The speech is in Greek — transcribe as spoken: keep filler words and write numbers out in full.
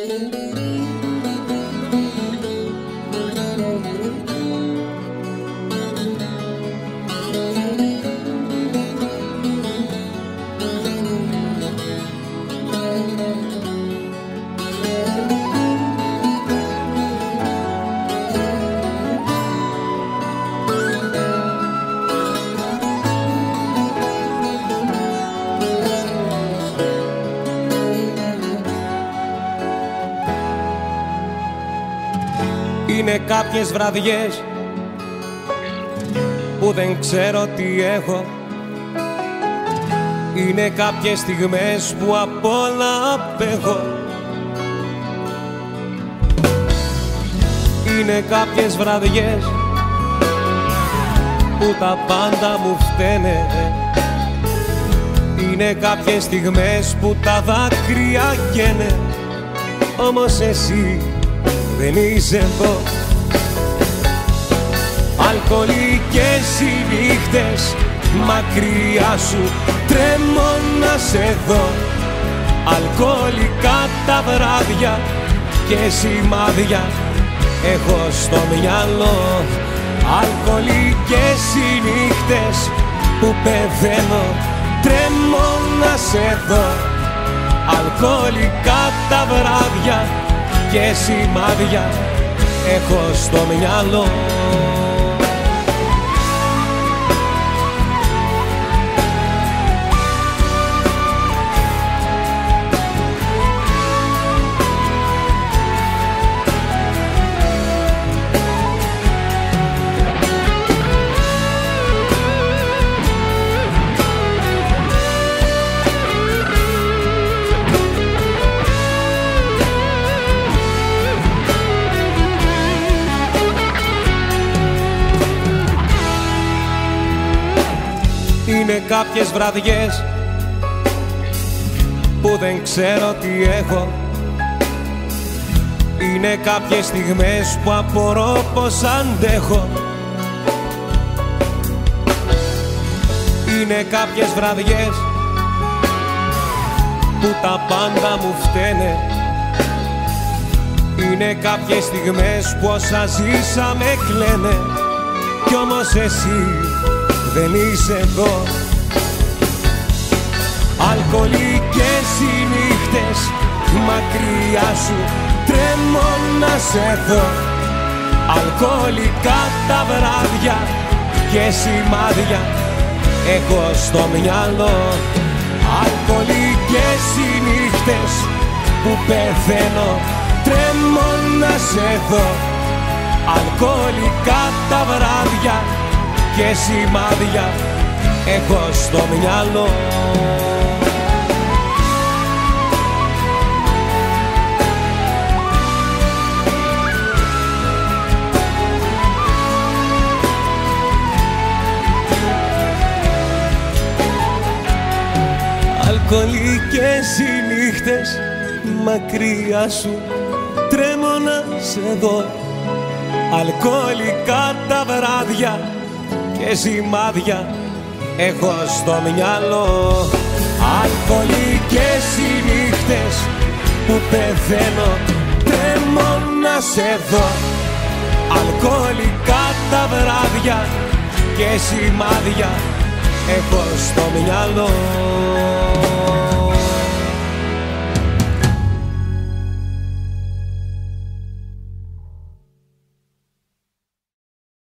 Είναι κάποιες βραδιές που δεν ξέρω τι έχω. Είναι κάποιες στιγμές που απ' όλα απέχω. Είναι κάποιες βραδιές που τα πάντα μου φταίνε. Είναι κάποιες στιγμές που τα δάκρυα καίνε. Όμως εσύ δεν είσαι εδώ. Αλκοολικές οι νύχτες μακριά σου, τρέμω να σε δω. Αλκοολικά τα βράδια και σημάδια έχω στο μυαλό. Αλκοολικές οι νύχτες που πεθαίνω, τρέμω να σε δω. Αλκοολικά τα βράδια και σημάδια έχω στο μυαλό. Είναι κάποιες βραδιές που δεν ξέρω τι έχω. Είναι κάποιες στιγμές που απορώ πως αντέχω. Είναι κάποιες βραδιές που τα πάντα μου φταίνε. Είναι κάποιες στιγμές που όσα ζήσαμε κλαίνε. Κι όμως εσύ δεν είσαι εδώ. Αλκοολικές οι νύχτες μακριά σου, τρέμω να σε δω. Αλκοολικά τα βράδια και σημάδια έχω στο μυαλό. Αλκοολικές οι νύχτες που πεθαίνω, τρέμω να σε δω. Αλκοολικά τα βράδια και σημάδια έχω στο μυαλό. Αλκοολικές οι νύχτες μακριά σου, τρέμω να σε δω. Αλκοολικά τα βράδια και σημάδια έχω στο μυαλό. Αλκοολικές οι νύχτες που πεθαίνω, τρέμω να σε δω. Αλκοολικά τα βράδια και σημάδια έχω στο μυαλό.